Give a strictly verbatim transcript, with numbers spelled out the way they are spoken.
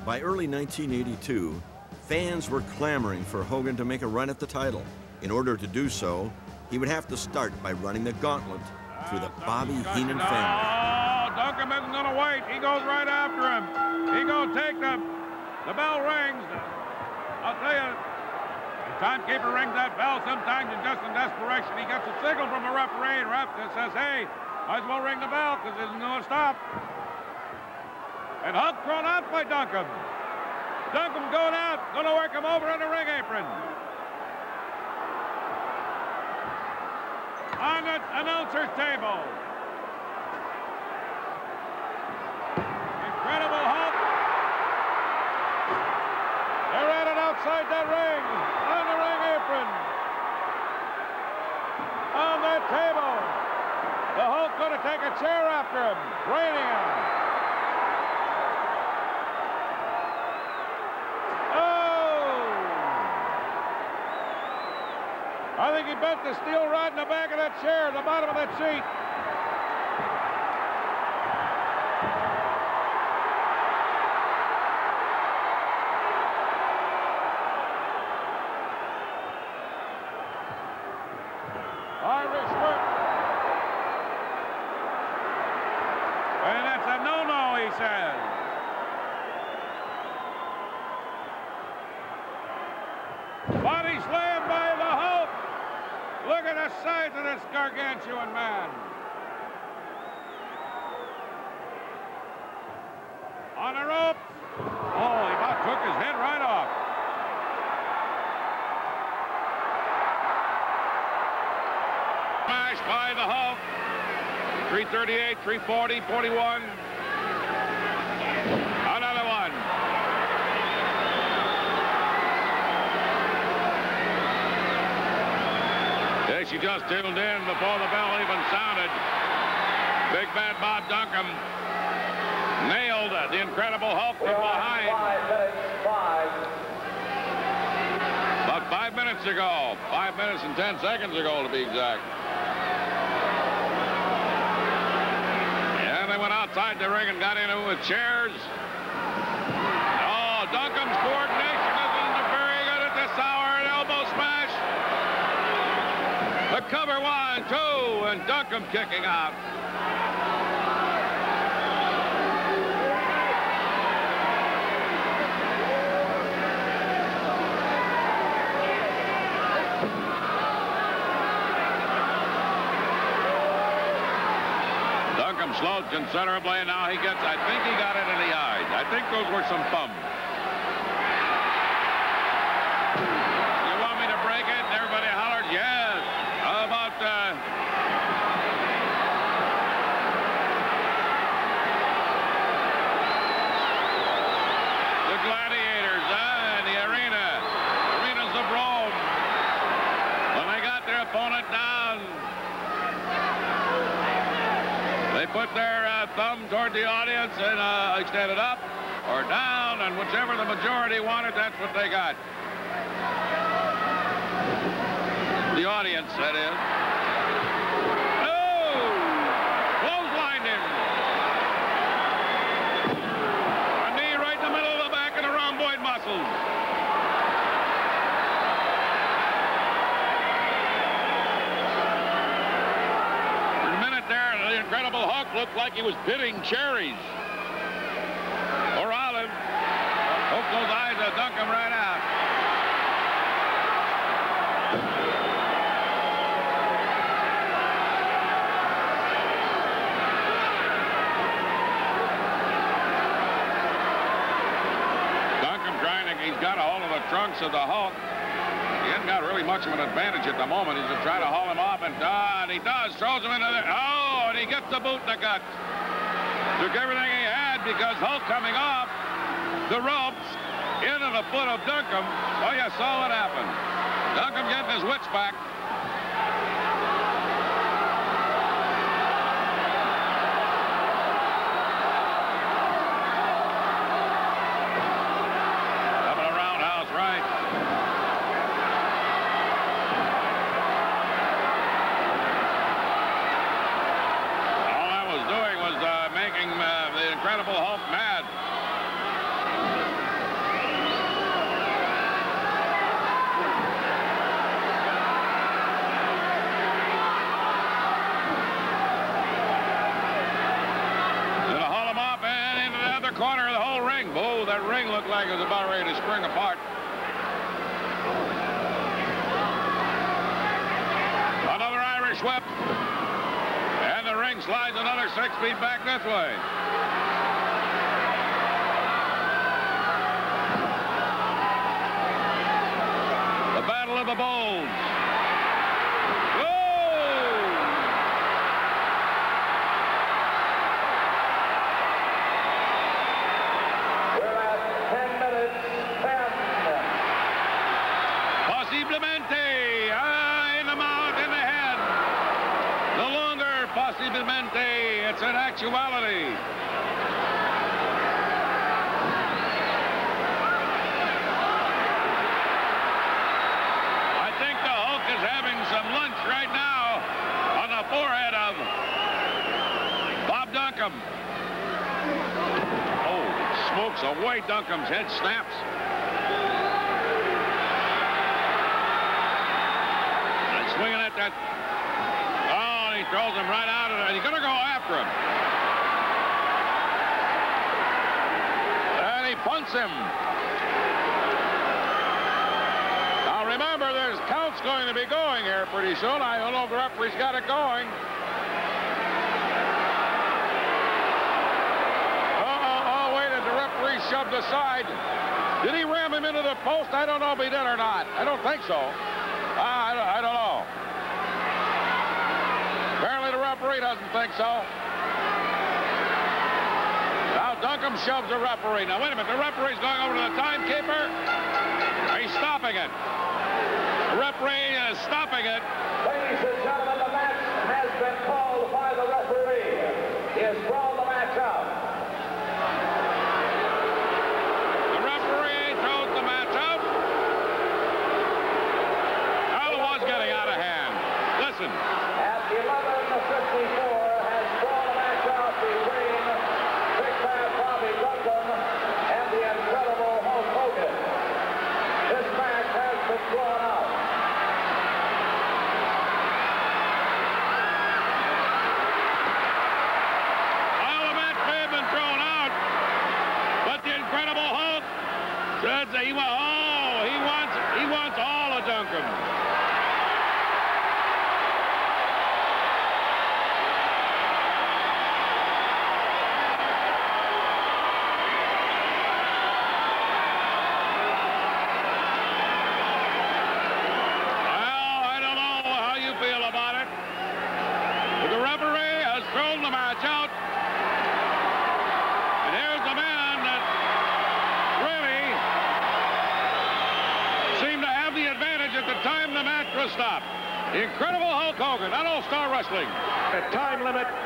By early nineteen eighty-two, fans were clamoring for Hogan to make a run at the title. In order to do so, he would have to start by running the gauntlet through the Bobby Heenan family. Oh, Duncum isn't going to wait. He goes right after him. He going to take them. The bell rings. I'll tell you, the timekeeper rings that bell sometimes and just in desperation. He gets a signal from a referee, and ref that says, hey, might as well ring the bell because there's no stop. And Hulk thrown out by Duncum. Duncum going out, going to work him over on the ring apron. On the announcer's table. Incredible Hulk. They're at it outside that ring. On the ring apron. On that table. The Hulk going to take a chair after him. Raining him. I think he bent the steel rod in the back of that chair, the bottom of that seat. Irish whip. And that's a no-no, he says. Body slam by the Hulk. Look at the size of this gargantuan man. On the ropes. Oh, he about took his head right off. Smashed by the Hulk. three thirty-eight, three forty, forty-one. Another one. She just tuned in before the bell even sounded. Big Bad Bob Duncum nailed the Incredible Hulk from behind. About five minutes ago. Five minutes and ten seconds ago, to be exact. And they went outside the ring and got in it with chairs. Oh, Duncum's coordination isn't very good at this hour. An elbow smash. The cover one, two, and Duncum kicking out. Duncum slowed considerably, and now he gets, I think he got it in the eyes. I think those were some thumbs. You want me to break it? And everybody hollered, yes. How about uh, the gladiators uh, in the arena, arenas of Rome, when they got their opponent down, they put their uh, thumb toward the audience and uh, extended up or down, and whichever the majority wanted, that's what they got. The audience, that is. Oh! Clotheslined him. A knee right in the middle of the back of the rhomboid muscles. For a minute there, the Incredible Hulk looked like he was pitting cherries. Or olives. Hope those eyes will dunk him right out. He's got a hold of the trunks of the Hulk. He hasn't got really much of an advantage at the moment. He's going to try to haul him off, and, uh, and he does. Throws him into the... Oh, and he gets the boot in the gut. Took everything he had because Hulk coming off the ropes into the foot of Duncum. Oh, you saw what happened. Duncum getting his wits back. Incredible Hulk mad. corner of the whole ring. Oh, that ring looked like it was about ready to spring apart. Another Irish whip. And the ring slides another six feet back this way. The Battle of the Bulls. Posiblemente, ah, in the mouth, in the head. No longer posiblemente, it's an actuality. I think the Hulk is having some lunch right now on the forehead of Bob Duncum. Oh, smokes away, Duncum's head snaps. Swinging at that. Oh, and he throws him right out of there. He's going to go after him. And he punts him. Now remember, there's counts going to be going here pretty soon. I don't know if the referee's got it going. Uh-oh, oh, wait, and the referee shoved aside. Did he ram him into the post? I don't know if he did or not. I don't think so. Ah, I, don't, I don't know. Apparently the referee doesn't think so. Now Duncum shoves the referee. Now wait a minute, the referee's going over to the timekeeper. He's stopping it. The referee is stopping it. Ladies and gentlemen, the match has been called by the referee. He has thrown the match out. The referee throws the match out. Getting out of hand. Listen. At eleven fifty-four has thrown a match out between Big Bad Bobby Duncum and the incredible Hulk Hogan. This match has been thrown out. Well, the match may have been thrown out, but the incredible Hulk says that he, oh, he wants he wants all of Duncum. Out. And here's the man that really seemed to have the advantage at the time the match was stopped. The incredible Hulk Hogan on All-Star Wrestling. A time limit